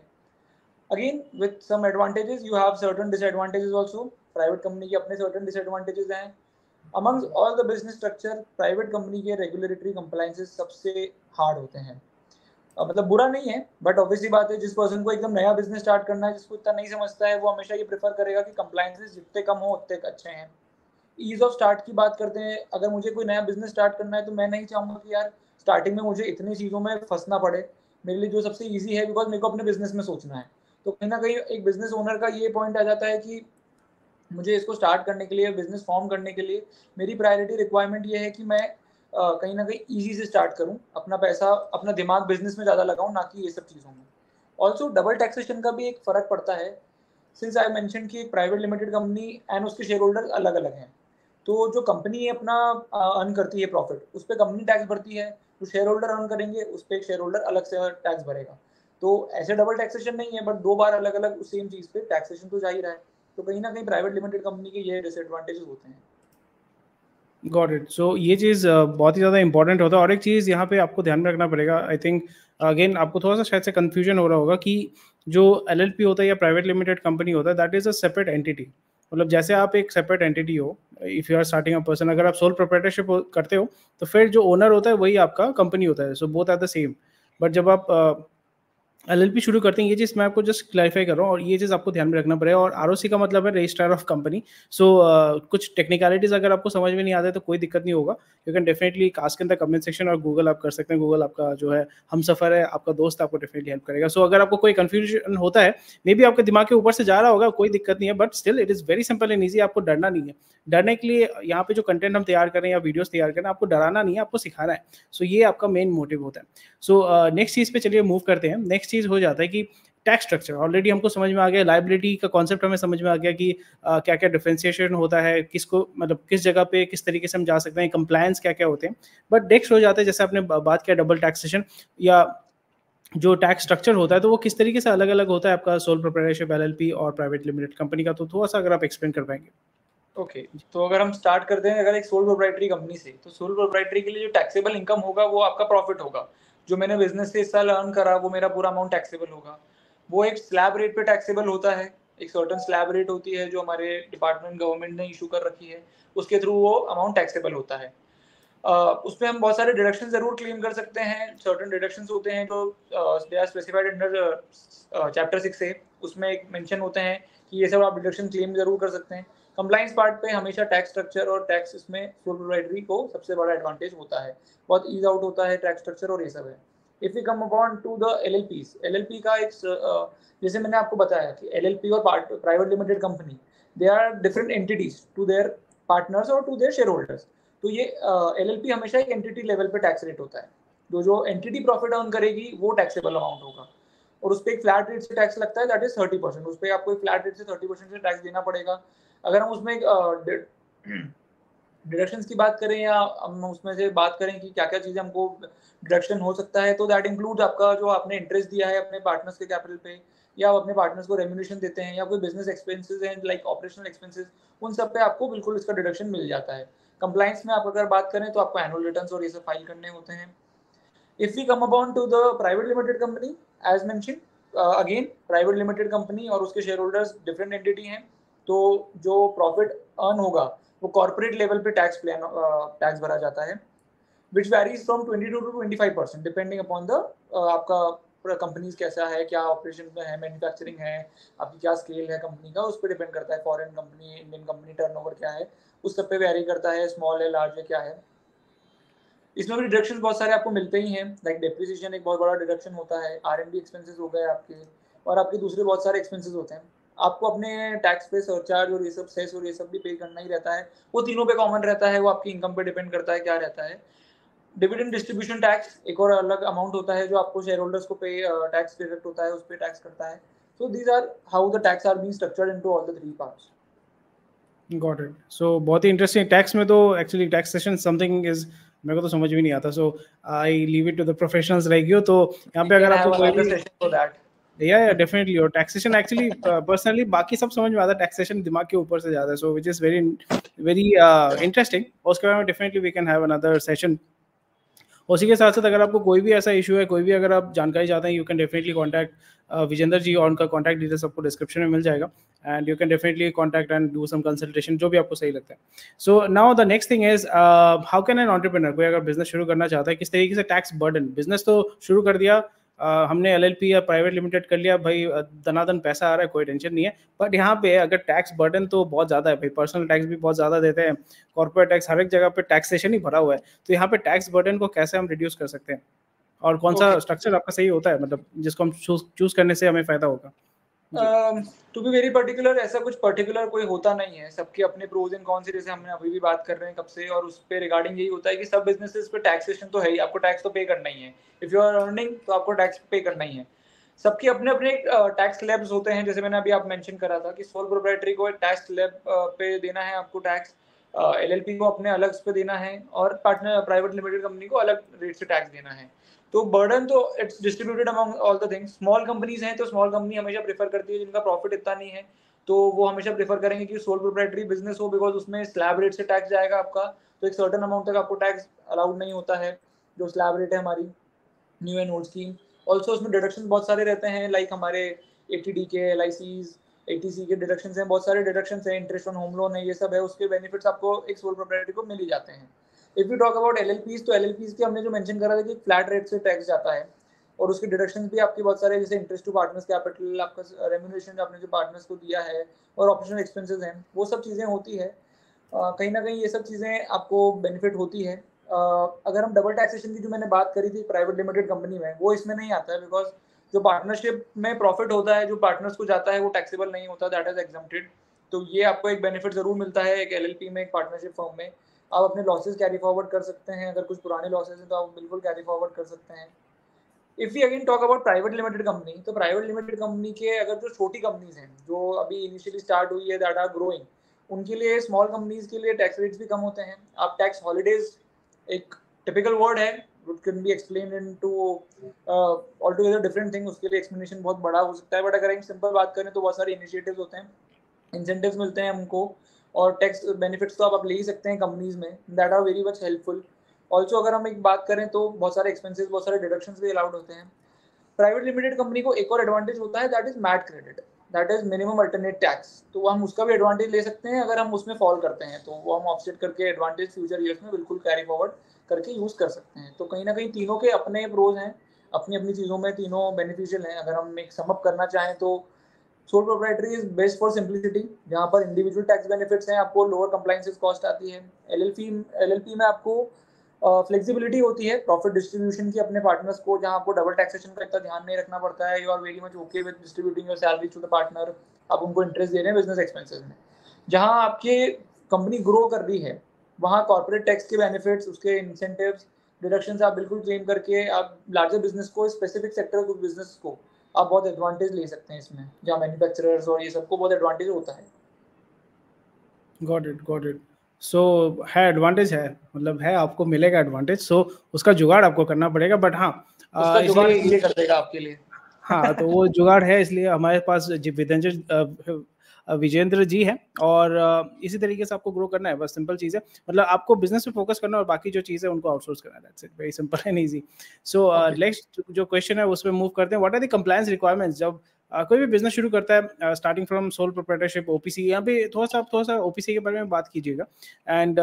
Again with some advantages you have certain disadvantages also, private company के अपने सर्टेन डिसएडवांटेजेस हैं। Amongst all the business structure, private company के रेगुलेटरी कंप्लायंसेस सबसे हार्ड होते हैं। uh, मतलब बुरा नहीं है, बट ऑब्वियसली बात है, जिस पर्सन को एकदम नया बिजनेस स्टार्ट करना है, जिसको इतना नहीं समझता है, वो हमेशा ये प्रेफर करेगा कि कंप्लायंसेस जितने कम हो उतने अच्छे हैं। ईज ऑफ स्टार्ट की बात करते हैं, अगर मुझे कोई नया बिजनेस स्टार्ट करना है तो मैं नहीं चाहूंगा कि यार स्टार्टिंग में मुझे इतनी चीज़ों में फंसना पड़े। मेरे लिए जो सबसे ईजी है, बिकॉज मेरे को अपने बिजनेस में सोचना है, तो कहीं ना कहीं एक बिजनेस ओनर का ये पॉइंट आ जाता है कि मुझे इसको स्टार्ट करने के लिए, बिजनेस फॉर्म करने के लिए मेरी प्रायोरिटी रिक्वायरमेंट ये है कि मैं uh, कहीं ना कहीं ईजी से स्टार्ट करूं, अपना पैसा, अपना दिमाग बिजनेस में ज़्यादा लगाऊं, ना कि ये सब चीज़ों में। ऑल्सो डबल टैक्सेशन का भी एक फ़र्क पड़ता है, सिंस आई मेंशन कि एक प्राइवेट लिमिटेड कंपनी एंड उसके शेयर होल्डर अलग अलग हैं, तो जो कंपनी अपना अर्न करती है प्रॉफिट, उस पर कंपनी टैक्स भरती है, जो शेयर होल्डर अर्न करेंगे उस पर एक शेयर होल्डर अलग से टैक्स भरेगा। तो ऐसे डबल टैक्सेशन नहीं है, बट दो बार अलग अलग सेम चीज़ पे टैक्सेशन तो जा ही रहा है। तो कहीं ना कहीं प्राइवेट लिमिटेड कंपनी के ये डिसएडवांटेजेस होते हैं। Got it. सो ये चीज़ बहुत ही ज़्यादा इंपॉर्टेंट होता है। और एक चीज़ यहाँ पे आपको ध्यान में रखना पड़ेगा, आई थिंक अगेन आपको थोड़ा सा शायद से कन्फ्यूजन हो रहा होगा कि जो एलएलपी होता है या प्राइवेट लिमिटेड कंपनी होता है, that is a separate entity. मतलब जैसे आप एक सेपरेट एंटिटी हो, if you are starting a person, अगर आप सोल प्रोप्राइटरशिप करते हो तो फिर जो ओनर होता है वही आपका कंपनी होता है। So both are the same. But जब आप uh, एलएलपी शुरू करते हैं, ये चीज़ मैं आपको जस्ट क्लैरिफाई कर रहा हूँ और ये चीज़ आपको ध्यान में रखना पड़ेगा। और आरओसी का मतलब है रजिस्ट्रार ऑफ कंपनी। सो कुछ टेक्निकलिटीज़ अगर आपको समझ में नहीं आते तो कोई दिक्कत नहीं होगा। You can definitely ask in the comment section और गूगल आप कर सकते हैं। गूगल आपका जो है हमसफ़र है, आपका दोस्त, आपको डेफिनेटली हेल्प करेगा। सो so, अगर आपको कोई कन्फ्यूजन होता है, मे बी आपके दिमाग के ऊपर से जा रहा होगा, कोई दिक्कत नहीं है, but still it is very simple and easy. आपको डरना नहीं है। डरने के लिए यहाँ पे जो कंटेंट हम तैयार कर रहे हैं या वीडियोस तैयार कर रहे हैं, आपको डराना नहीं है, आपको सिखाना है। सो so, ये आपका मेन मोटिव होता है। सो नेक्स्ट चीज़ पे चलिए मूव करते हैं। नेक्स्ट चीज़ हो जाता है कि टैक्स स्ट्रक्चर। ऑलरेडी हमको समझ में आ गया, लायबिलिटी का कॉन्सेप्ट हमें समझ में आ गया कि uh, क्या क्या डिफरेंशिएशन होता है, किसको मतलब किस जगह पे किस तरीके से हम जा सकते हैं, कंप्लायंस क्या क्या होते हैं। बट नेक्स्ट हो जाता है, जैसे आपने बात किया डबल टैक्सेशन या जो टैक्स स्ट्रक्चर होता है, तो वो किस तरीके से अलग अलग होता है आपका सोल प्रोप्राइटरशिप, एलएलपी और प्राइवेट लिमिटेड कंपनी का। तो थोड़ा सा अगर आप एक्सप्लेन कर पाएंगे। ओके okay, तो अगर हम स्टार्ट करते हैं अगर एक सोल प्रोप्राइटरी कंपनी से, तो सोल प्रोप्राइटरी के लिए जो टैक्सेबल इनकम होगा वो आपका प्रॉफिट होगा। जो मैंने बिजनेस से इस साल अर्न करा वो मेरा पूरा अमाउंट टैक्सेबल होगा। वो एक स्लैब रेट पे टैक्सेबल होता है। एक सर्टन स्लैब रेट होती है जो हमारे डिपार्टमेंट गवर्नमेंट ने इशू कर रखी है, उसके थ्रू वो अमाउंट टैक्सेबल होता है। uh, उसमें हम बहुत सारे डिडक्शन जरूर क्लेम कर सकते हैं। सर्टन डिडक्शंस होते हैं जो they are specified under chapter six A. उसमें एक मेंशन होते हैं कि ये सब आप डिडक्शन क्लेम जरूर कर सकते हैं। कंप्लाइंस पार्ट पे हमेशा टैक्स स्ट्रक्चर और टैक्स इसमें सोल प्रोप्राइटरी को सबसे बड़ा एडवांटेज होता है। बहुत ईज आउट होता है टैक्स स्ट्रक्चर और ये सब है। If you come upon to the LLPs, LLP का एक uh, जैसे मैंने आपको बताया कि एलएलपी और private limited company, they are different entities to their partners और टू देयर शेयर होल्डर्स। तो ये एलएलपी uh, हमेशा एक एंटिटी लेवल पे टैक्स रेट होता है। जो जो एंटिटी प्रॉफिट अर्न करेगी वो टैक्सेबल अमाउंट होगा और उस पर एक फ्लैट रेट से टैक्स लगता है, दैट इज थर्टी परसेंट। उस पर आपको एक फ्लैट रेट से थर्टी परसेंट से टैक्स देना पड़ेगा। अगर हम उसमें डिडक्शंस की बात करें या हम उसमें से बात करें कि क्या क्या चीज़ें हमको डिडक्शन हो सकता है, तो दैट इंक्लूड आपका जो आपने इंटरेस्ट दिया है अपने पार्टनर्स के कैपिटल पे, या आप अपने पार्टनर्स को रेम्यूनरेशन देते हैं, या कोई बिजनेस एक्सपेंसेस हैं लाइक ऑपरेशनल एक्सपेंसेस, उन सब पे आपको बिल्कुल इसका डिडक्शन मिल जाता है। कंप्लाइंस में आप अगर बात करें तो आपको एनुअल रिटर्न्स और ये सब फाइल करने होते हैं। If we come upon to the private limited company, as mentioned, uh, again private limited company और उसके शेयर होल्डर्स डिफरेंट एंटिटी हैं, तो जो प्रॉफिट अर्न होगा वो कॉर्पोरेट लेवल पे टैक्स प्लान टैक्स भरा जाता है, which varies from twenty two to twenty five percent depending upon the आपका कंपनीज कैसा है, क्या ऑपरेशन में है, मैन्युफैक्चरिंग है, आपकी क्या स्केल है कंपनी का, उस पर डिपेंड करता है। Foreign company, Indian company, turnover क्या है, उस सब पे वेरी करता है, स्मॉल है, लार्ज है, क्या है। इसमें भी डिडक्शन बहुत सारे आपको मिलते ही हैं, लाइक डेप्रिसिएशन एक बहुत बड़ा डिडक्शन होता है, आर एंड डी एक्सपेंसेस हो गए आपके, और आपके दूसरे बहुत सारे एक्सपेंसेस होते हैं। आपको अपने टैक्स पे सरचार्ज और ये सब सेस और ये सब भी पे करना ही रहता है। वो तीनों पे कॉमन रहता है, वो आपकी इनकम पे डिपेंड करता है क्या रहता है। डिविडेंड डिस्ट्रीब्यूशन टैक्स एक और अलग अमाउंट होता है जो आपको शेयर होल्डर्स को पे टैक्स डिडक्ट होता है, उस पर टैक्स करता है। So these are how the tax are being structured into all the three parts. Got it. So बहुत ही इंटरेस्टिंग। टैक्स में तो एक्चुअली टैक्सेशन समथिंग इज मेरे को तो समझ भी नहीं आता। So I leave it to the professionals like you. तो यहाँ पे अगर आपको कोई भी या या डेफिनेटली, और टैक्सेशन एक्चुअली पर्सनली बाकी सब समझ में आता है, टैक्सेशन दिमाग के ऊपर से ज्यादा है। So which is very very interesting. उसके बारे में definitely we can have another session. उसी के साथ साथ अगर आपको कोई भी ऐसा इशू है, कोई भी अगर आप जानकारी चाहते हैं, you can definitely contact Vijendra ji, और उनका कॉन्टैक्ट डिटेल्स आपको डिस्क्रिप्शन में मिल जाएगा, and you can definitely contact and do some consultation, जो भी आपको सही लगता है। So now the next thing is how can an entrepreneur, कोई अगर बिजनेस शुरू करना चाहता है, किस तरीके से टैक्स बर्डन, बिजनेस तो शुरू कर दिया, Uh, हमने एलएलपी या प्राइवेट लिमिटेड कर लिया भाई, दनादन पैसा आ रहा है, कोई टेंशन नहीं है। बट यहाँ पे अगर टैक्स बर्डन तो बहुत ज़्यादा है भाई, पर्सनल टैक्स भी बहुत ज़्यादा देते हैं, कॉर्पोरेट टैक्स, हर एक जगह पे टैक्सेशन ही भरा हुआ है। तो यहाँ पे टैक्स बर्डन को कैसे हम रिड्यूस कर सकते हैं, और कौन सा स्ट्रक्चर आपका सही होता है, मतलब जिसको हम चूज करने से हमें फायदा होगा? टू बी वेरी पर्टिकुलर, ऐसा कुछ पर्टिकुलर कोई होता नहीं है, सबके अपने प्रोज एंड कॉन्स, जैसे हमने अभी भी बात कर रहे हैं कब से, और उस पे रिगार्डिंग यही होता है कि सब बिजनेसेस पे टैक्सेशन तो है ही, आपको टैक्स तो पे करना ही है। इफ यू आर अर्निंग तो आपको टैक्स पे करना ही है। सबके अपने अपने टैक्स स्लैब्स होते हैं, जैसे मैंने अभी आप मेंशन करा था कि सोल प्रोप्राइटरी को एक टैक्स स्लैब पे देना है आपको टैक्स, एलएलपी को अपने अलग पे देना है, और पार्टनर प्राइवेट लिमिटेड कंपनी को अलग रेट से टैक्स देना है। तो बर्डन तो it's distributed among all the things. Small companies हैं तो स्मॉल कंपनी हमेशा प्रेफर करती है जिनका प्रॉफिट इतना नहीं है, तो वो हमेशा प्रेफर करेंगे कि सोल प्रोप्राइटरी बिजनेस हो, बिकॉज उसमें स्लैब रेट से टैक्स जाएगा आपका, तो एक सर्टेन अमाउंट तक आपको टैक्स अलाउड नहीं होता है, जो स्लैब रेट है हमारी new and old scheme. Also उसमें डिडक्शन बहुत सारे रहते हैं, लाइक हमारे एटीडी के, एल आई सीज, एटीसी के डिडक्शन हैं, बहुत सारे डिडक्शन हैं, इंटरेस्ट ऑन होम लोन है, ये सब है, उसके बेनिफिट्स आपको एक सोल प्रोप्राइटरी को मिल ही जाते हैं। If you talk about LLPs, तो एलएलपीज के हमने जो मेंशन करा था कि फ्लैट रेट से टैक्स जाता है, और उसके डिडक्शन भी आपके बहुत सारे, जैसे इंटरेस्ट टू पार्टनर्स कैपिटल, आपका रेम्यूनरेशन आपने जो पार्टनर्स को दिया है, और ऑपरेशनल एक्सपेंसेस हैं, वो सब चीज़ें होती है। uh, कहीं ना कहीं ये सब चीज़ें आपको बेनिफिट होती है। uh, अगर हम डबल टैक्सेशन की जो मैंने बात करी थी प्राइवेट लिमिटेड कंपनी में, वो इसमें नहीं आता है, बिकॉज जो पार्टनरशिप में प्रॉफिट होता है, जो पार्टनर्स को जाता है, वो टैक्सेबल नहीं होता, दैट इज एग्जम्प्टेड। तो ये आपको एक बेनिफिट जरूर मिलता है एक एलएलपी में, एक पार्टनरशिप फर्म में। आप अपने लॉसेस कैरी फॉरवर्ड कर सकते हैं, अगर कुछ पुराने लॉसेस हैं तो आप बिल्कुल कैरी फॉरवर्ड कर सकते हैं। If we again talk about private limited company, तो प्राइवेट लिमिटेड कंपनी के अगर जो छोटी कंपनीज हैं जो अभी इनिशियली स्टार्ट हुई है, दैट आर ग्रोइंग, उनके लिए, स्मॉल कंपनीज के लिए टैक्स रेट्स भी कम होते हैं। आप टैक्स हॉलीडेज, एक टिपिकल वर्ड है, it can be explain into altogether different thing, उसके लिए एक्सप्लेनेशन बहुत बड़ा हो सकता है, बट अगर हम सिंपल बात करें तो बहुत सारे इनिशिएटिव्स होते हैं, इंसेंटिव्स मिलते हैं हमको, और टैक्स बेनिफिट्स तो आप, आप ले ही सकते हैं कंपनीज में, that are very much helpful. Also अगर हम एक बात करें तो बहुत सारे एक्सपेंसेस, बहुत सारे डिडक्शंस भी अलाउड होते हैं। प्राइवेट लिमिटेड कंपनी को एक और एडवांटेज होता है, that is MAT credit, that is minimum alternate tax. तो हम उसका भी एडवांटेज ले सकते हैं, अगर हम उसमें फॉल करते हैं तो वो हम ऑफसेट करके एडवांटेज फ्यूचर ईयर्स में बिल्कुल कैरी फॉरवर्ड करके यूज कर सकते हैं। तो कहीं ना कहीं तीनों के अपने प्रोज हैं, अपनी अपनी चीज़ों में तीनों बेनिफिशियल हैं। अगर हम एक समअप करना चाहें तो sole proprietary is best for simplicity, जहाँ पर इंडिविजुअल टैक्स बेनिफिट्स हैं, आपको लोअर कंप्लाइंसेस कॉस्ट आती है। एलएलपी एलएलपी में आपको फ्लेक्सिबिलिटी uh, होती है प्रॉफिट डिस्ट्रीब्यूशन की अपने पार्टनर्स को, जहाँ आपको डबल टैक्सेशन का इतना ध्यान नहीं रखना पड़ता है, you are very much okay with distributing your salary to the partner, आप उनको इंटरेस्ट दे रहे हैं बिजनेस एक्सपेंसेस में। जहाँ आपके कंपनी ग्रो कर रही है, वहाँ कॉर्पोरेट टैक्स के बेनिफिट्स, उसके इंसेंटिव्स, डिडक्शंस आप बिल्कुल क्लेम करके आप लार्जर बिजनेस को, स्पेसिफिक सेक्टर को, बिजनेस को आप बहुत एडवांटेज ले सकते हैं इसमें, जहाँ मैन्युफैक्चरर्स और ये सबको बहुत एडवांटेज होता है। Got it got it so है, एडवांटेज है, मतलब है, आपको मिलेगा एडवांटेज, सो so, उसका जुगाड़ आपको करना पड़ेगा, बट हाँ उसका जुगाड़ इसलिए कर देगा आपके लिए। हाँ, तो वो जुगाड़ है, इसलिए हमारे पास विजेंद्र विजेंद्र जी हैं, और इसी तरीके से आपको ग्रो करना है, बस सिंपल चीज़ है, मतलब आपको बिजनेस पे फोकस करना है और बाकी जो चीज़ है उनको आउटसोर्स करना है, that's it, very simple and easy. So next जो क्वेश्चन है उसमें मूव करते हैं, what are the compliance requirements जब Uh, कोई भी बिजनेस शुरू करता है, starting from sole proprietorship, OPC, यहाँ पे थोड़ा सा थोड़ा सा ओपीसी के बारे में बात कीजिएगा, and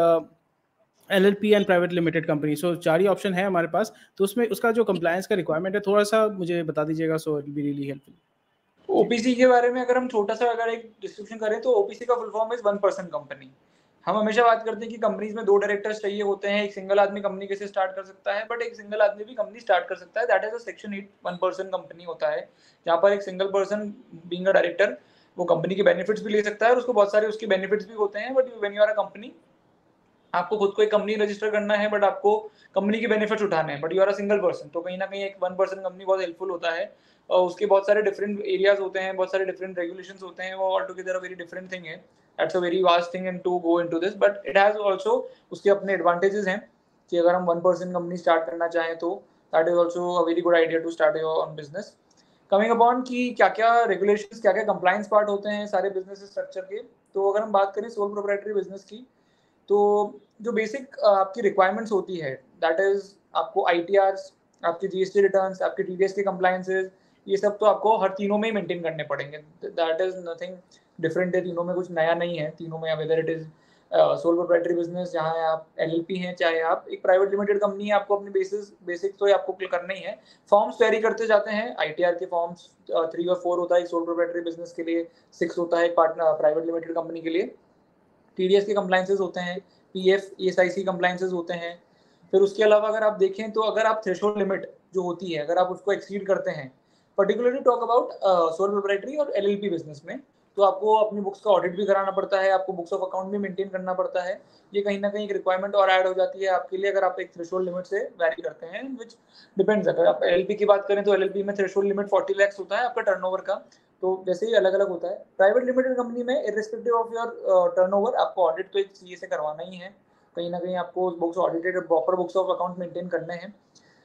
LLP and private limited company, so चार ही ऑप्शन है हमारे पास, तो उसमें उसका जो कंप्लायंस का रिक्वायरमेंट है थोड़ा सा मुझे बता दीजिएगा, so it will be really helpful. OPC के बारे में अगर हम छोटा सा अगर एक डिस्क्रिप्शन करें तो ओपीसी का full form is one person company. हम हमेशा बात करते हैं कि कंपनीज में दो डायरेक्टर्स चाहिए होते हैं, एक सिंगल आदमी कंपनी कैसे स्टार्ट कर सकता है, बट एक सिंगल आदमी भी कंपनी स्टार्ट कर सकता है, that is a section eight one person company होता है, जहाँ पर एक single person being a director वो कंपनी के बेनिफिट्स भी ले सकता है, और उसको बहुत सारे उसके बेनिफिट्स भी होते हैं। But when you are a company, आपको खुद को एक कंपनी रजिस्टर करना है, बट आपको कंपनी के बेनिफिट्स उठाने हैं, but you are a single person, तो कहीं ना कहीं एक वन पर्सन कंपनी बहुत हेल्पफुल होता है। और उसके बहुत सारे डिफरेंट एरियाज होते हैं, बहुत सारे डिफरेंट रेगुलेशंस होते हैं, वो altogether a very different thing है, that's a very vast thing and to go into this, but it has also उसके अपने एडवांटेजेस हैं कि अगर हम वन पर्सन कंपनी स्टार्ट करना चाहें तो that is also a very good idea to start your own business. Coming upon कि क्या क्या रेगुलेशंस, क्या क्या कंप्लायंस पार्ट होते हैं सारे बिजनेस स्ट्रक्चर के, तो अगर हम बात करें सोल प्रोप्राइटरी बिजनेस की, तो जो बेसिक आपकी रिक्वायरमेंट्स होती है, दैट इज आपको आईटीआर्स, आपके जीएसटी रिटर्न्स, आपके टीडीएस के कंप्लायंसेस, ये सब तो आपको हर तीनों में ही मेंटेन करने पड़ेंगे, दैट इज नथिंग डिफरेंट है, तीनों में कुछ नया नहीं है तीनों में, whether it is sole proprietary business, जहाँ आप एलएलपी हैं, चाहे आप एक प्राइवेट लिमिटेड कंपनी है, आपको अपनी बेसिस बेसिक तो आपको करना ही है। फॉर्म्स वेरी करते जाते हैं, आईटीआर के फॉर्म्स थ्री और फोर होता है सोल प्रोप्राइटरी बिजनेस के लिए, सिक्स होता है पार्टनर प्राइवेट लिमिटेड कंपनी के लिए, टीडीएस के कंप्लायंसेस होते हैं, पीएफ ईएसआईसी कंप्लायंसेस होते हैं। फिर उसके अलावा अगर आप देखें तो अगर आप थ्रेशोल्ड लिमिट जो होती है, अगर आप उसको एक्सीड करते हैं, particularly talk about sole proprietary और एलएलपी बिजनेस में, तो आपको अपनी बुक्स का ऑडिट भी कराना पड़ता है, आपको बुक्स ऑफ अकाउंट भी मेंटेन करना पड़ता है। ये कहीं ना कहीं एक रिक्वायरमेंट और ऐड हो जाती है आपके लिए, अगर आप एक थ्रेशोल्ड लिमिट से वैरी करते हैं, विच डिपेंड्स। अगर आप एलएलपी की बात करें तो एलएलपी में थ्रेशोल्ड लिमिट फोर्टी लाख होता है आपका टर्नओवर का, तो वैसे ही अलग अलग होता है। प्राइवेट लिमिटेड कंपनी में इररिस्पेक्टिव ऑफ योर टर्नओवर आपको ऑडिट तो एक सीए से करवाना ही है, कहीं ना कहीं आपको books audited, proper books of account maintain करने हैं।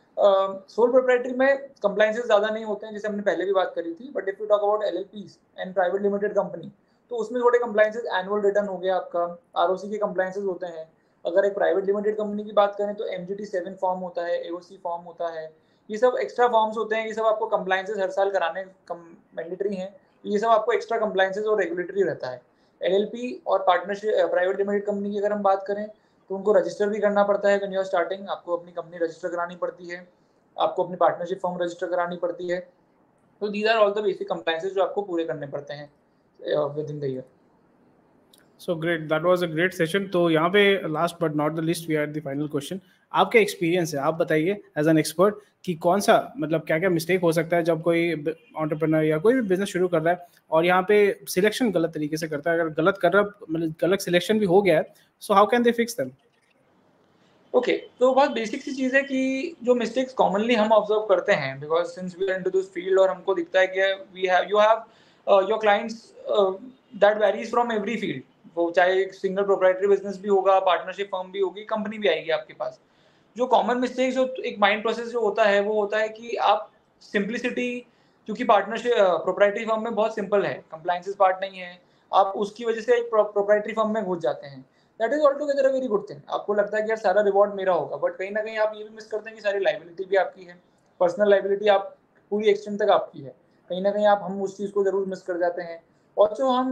सोल प्रोप्राइटरी में कंप्लायंसेस ज़्यादा नहीं होते हैं, जैसे हमने पहले भी बात करी थी, but if you talk about LLPs and private limited company, तो उसमें थोड़े कंप्लाइंसेस, एनुअल रिटर्न हो गया आपका, आरओसी के कंप्लाइंसेस होते हैं। अगर एक प्राइवेट लिमिटेड कंपनी की बात करें तो एमजीटी सेवन फॉर्म होता है, एओसी फॉर्म होता है, ये सब एक्स्ट्रा फॉर्म्स होते हैं। ये सब आपको कंप्लाइंसेस हर साल कराने मैंडेटरी हैं, ये सब आपको एक्स्ट्रा कंप्लाइंसेस और रेगुलेटरी रहता है। एलएलपी और पार्टनरशिप प्राइवेट लिमिटेड कंपनी की अगर हम बात करें तो उनको रजिस्टर भी करना पड़ता है। व्हेन यू आर स्टार्टिंग आपको अपनी कंपनी रजिस्टर करानी पड़ती है, आपको अपनी पार्टनरशिप फॉर्म रजिस्टर करानी पड़ती है। तो these are all the basic compliances जो आपको पूरे करने पड़ते हैं within the year. So great, that was a great session. तो यहाँ पे last but not the least we are the final question, आपका एक्सपीरियंस है, आप बताइए एज एन एक्सपर्ट कि कौन सा मतलब क्या क्या मिस्टेक हो सकता है जब कोई एंटरप्रेन्योर या कोई भी बिजनेस शुरू कर रहा है और यहाँ पे सिलेक्शन गलत तरीके से करता है, अगर गलत कर रहा मतलब गलत सिलेक्शन भी हो गया है, so how can they fix them? Okay, तो बहुत बेसिक सी चीज़ है कि जो मिस्टेक्स कॉमनली हम ऑब्जर्व करते हैं, because since we are into this field और हमको दिखता है कि we have you have your clients that varies from every field, वो चाहे एक सिंगल प्रोप्राइटरी बिजनेस भी होगा, पार्टनरशिप फर्म भी होगी, कंपनी भी आएगी आपके पास। जो कॉमन मिस्टेक जो एक माइंड प्रोसेस जो होता है वो होता है कि आप सिंप्लिसिटी, क्योंकि पार्टनरशिप प्रोप्राइटरी फर्म में बहुत सिंपल है, कंप्लाइंसेस पार्ट नहीं है, आप उसकी वजह से एक प्रोप्राइटरी फर्म में घुस जाते हैं। That is altogether a very good thing. आपको लगता है कि यार सारा रिवॉर्ड मेरा होगा, बट कहीं ना कहीं आप ये भी मिस करते हैं कि सारी लाइबिलिटी भी आपकी है, पर्सनल लाइबिलिटी आप पूरी एक्सटेंड तक आपकी है। कहीं ना कहीं आप हम उस चीज़ को जरूर मिस कर जाते हैं। और जो हम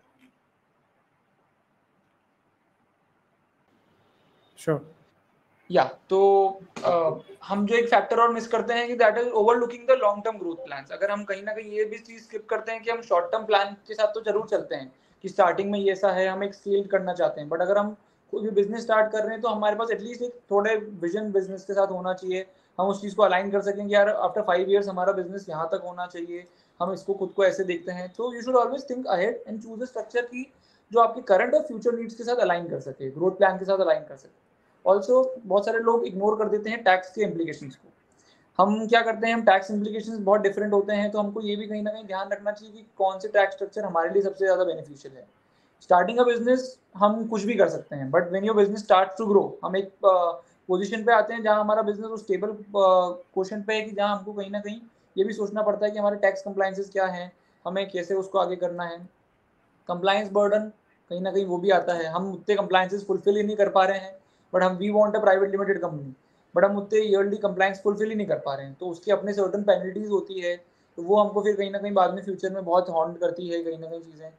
श्योर या तो uh, हम जो एक फैक्टर और मिस करते हैं कि that is overlooking the long term growth plans. अगर हम कहीं ना कहीं ये भी चीज स्किप करते हैं कि हम शॉर्ट टर्म प्लान के साथ तो जरूर चलते हैं कि स्टार्टिंग में ये ऐसा है, हम एक स्केल करना चाहते हैं, बट अगर हम कोई भी बिजनेस स्टार्ट कर रहे हैं तो हमारे पास एटलीस्ट एक थोड़े विजन बिजनेस के साथ होना चाहिए। हम उस चीज़ को अलाइन कर सकें कि यार आफ्टर फाइव ईयर्स हमारा बिजनेस यहाँ तक होना चाहिए, हम इसको खुद को ऐसे देखते हैं। तो you should always think ahead and choose a structure की जो आपके करंट और फ्यूचर नीड्स के साथ अलाइन कर सके, ग्रोथ प्लान के साथ अलाइन कर सके। ऑल्सो बहुत सारे लोग इग्नोर कर देते हैं टैक्स के इम्प्लीकेशंस को। हम क्या करते हैं, हम टैक्स इम्प्लीकेशंस बहुत डिफरेंट होते हैं, तो हमको ये भी कहीं ना कहीं ध्यान रखना चाहिए कि कौन से टैक्स स्ट्रक्चर हमारे लिए सबसे ज़्यादा बेनिफिशियल है। स्टार्टिंग अ बिजनेस हम कुछ भी कर सकते हैं, but when your business start to grow, हम एक पोजीशन पे आते हैं जहां हमारा बिजनेस उस स्टेबल पोजीशन पे है कि जहां हमको कहीं ना कहीं ये भी सोचना पड़ता है कि हमारे टैक्स कंप्लाइंसेस क्या हैं, हमें कैसे उसको आगे करना है। कंप्लाइंस बर्डन कहीं ना कहीं वो भी आता है, हम उतने कंप्लाइंसेस फुलफिल ही नहीं कर पा रहे हैं, बट हम we want a private limited company, but हम उतने ईयरली कंप्लाइंस फुलफिल ही नहीं कर पा रहे हैं, तो उसकी अपने सर्टन पेनल्टीज होती है, तो वो हमको फिर कहीं ना कहीं बाद में फ्यूचर में बहुत हॉन्ट करती है कहीं ना कहीं चीज़ें।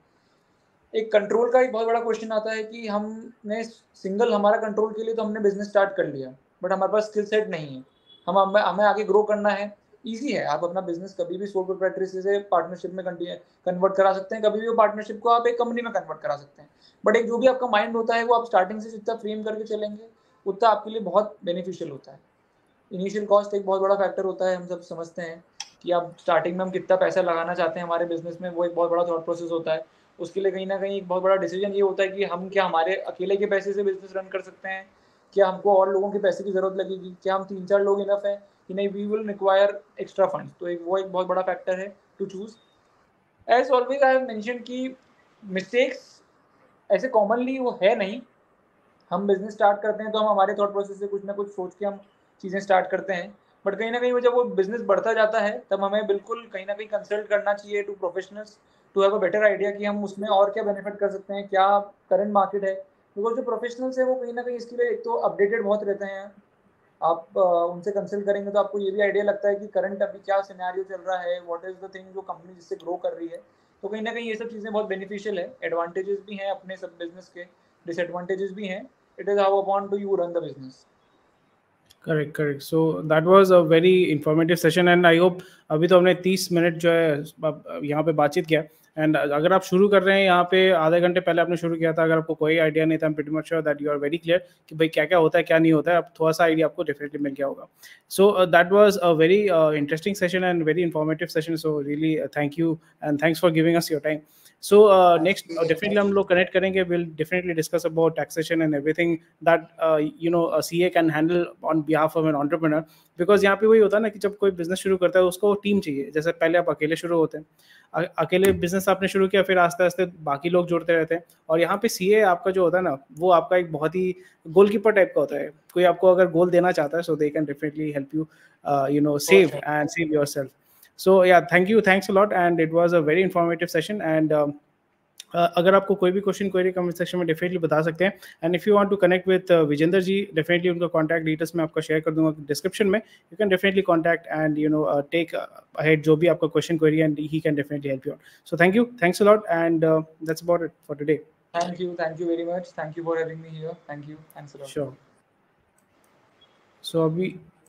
एक कंट्रोल का एक बहुत बड़ा क्वेश्चन आता है कि हमने सिंगल हमारा कंट्रोल के लिए तो हमने बिजनेस स्टार्ट कर लिया, बट हमारे पास स्किल सेट नहीं है, हम हमें हमें आगे ग्रो करना है। ईजी है, आप अपना बिजनेस कभी भी सोल प्रोप्राइटरी से पार्टनरशिप में कन्वर्ट करा सकते हैं, कभी भी वो पार्टनरशिप को आप एक कंपनी में कन्वर्ट करा सकते हैं, बट एक जो भी आपका माइंड होता है वो आप स्टार्टिंग से जितना फ्रेम करके चलेंगे उतना आपके लिए बहुत बेनिफिशियल होता है। इनिशियल कॉस्ट एक बहुत बड़ा फैक्टर होता है, हम सब समझते हैं कि आप स्टार्टिंग में हम कितना पैसा लगाना चाहते हैं हमारे बिजनेस में, वो एक बहुत बड़ा थॉट प्रोसेस होता है। उसके लिए कहीं ना कहीं एक बहुत बड़ा डिसीजन ये होता है कि हम क्या हमारे अकेले के पैसे से बिजनेस रन कर सकते हैं, क्या हमको और लोगों के पैसे की जरूरत लगेगी, क्या हम तीन चार लोग इनफ है कि नहीं, we will require extra funds. तो एक वो एक बहुत बड़ा फैक्टर है to choose. As always I have mention कि मिस्टेक्स ऐसे कॉमनली वो है नहीं, हम बिजनेस स्टार्ट करते हैं तो हम हमारे थॉट प्रोसेस से कुछ ना कुछ सोच के हम चीज़ें स्टार्ट करते हैं, बट कहीं ना कहीं वो जब वो बिजनेस बढ़ता जाता है तब हमें बिल्कुल कहीं ना कहीं कंसल्ट करना चाहिए to professionals to have a better idea कि हम उसमें और क्या बेनिफिट कर सकते हैं, क्या करंट मार्केट है। बिकॉज जो प्रोफेशनल्स है वो कहीं ना कहीं इसके लिए एक तो अपडेटेड बहुत रहते हैं, आप uh, उनसे कंसल्ट करेंगे तो आपको ये भी आइडिया लगता है कि करंट अभी क्या सिनेरियो चल रहा है, व्हाट इज द थिंग जो कंपनी जिससे ग्रो कर रही है। तो कहीं ना कहीं ये सब चीज़ें बहुत बेनिफिशियल है, एडवांटेजेस भी हैं अपने सब बिजनेस के, डिसएडवांटेजेस भी हैं। It is how upon to you run the business. Correct correct so that was a very informative session and I hope अभी तो हमने तीस मिनट जो है यहाँ पे बातचीत किया एंड अगर आप शुरू कर रहे हैं यहाँ पे आधे घंटे पहले आपने शुरू किया था, अगर आपको कोई आइडिया नहीं था, I am pretty much sure that you are very clear कि भाई क्या क्या होता है क्या नहीं होता है, अब थोड़ा सा आइडिया आपको डेफिनेटली मिल गया होगा। So that was a very interesting session and very informative session, so really thank you and thanks for giving us your time. So uh, next uh, definitely हम लोग connect करेंगे, we'll definitely discuss about taxation and everything that uh, you know a C A can handle on behalf of an entrepreneur, because यहाँ पे वही होता है ना कि जब कोई बिजनेस शुरू करता है उसको टीम चाहिए, जैसे पहले आप अकेले शुरू होते हैं, अ, अकेले बिजनेस आपने शुरू किया, फिर आस्ते आस्ते बाकी लोग जुड़ते रहते हैं, और यहाँ पे सी ए आपका जो होता है ना वो आपका एक बहुत ही गोलकीपर टाइप का होता है, कोई आपको अगर गोल देना चाहता है so they can definitely help you you know save and save yourself. So yeah, thank you, thanks a lot, and it was a very informative session, and um, Uh, अगर आपको कोई भी क्वेश्चन क्वेरी कमेंट सेक्शन में definitely बता सकते हैं. And if you want to connect with Vijendra ji, definitely उनका contact details मैं आपको शेयर कर दूंगा डिस्क्रिप्शन में. You can definitely contact and you know take ahead जो भी आपका question query, and he can definitely help you out. So thank you, thanks a lot, and that's about it for today. Thank you, thank you very much. Thank you for having me here. Thank you, thanks a lot. Sure. So अभी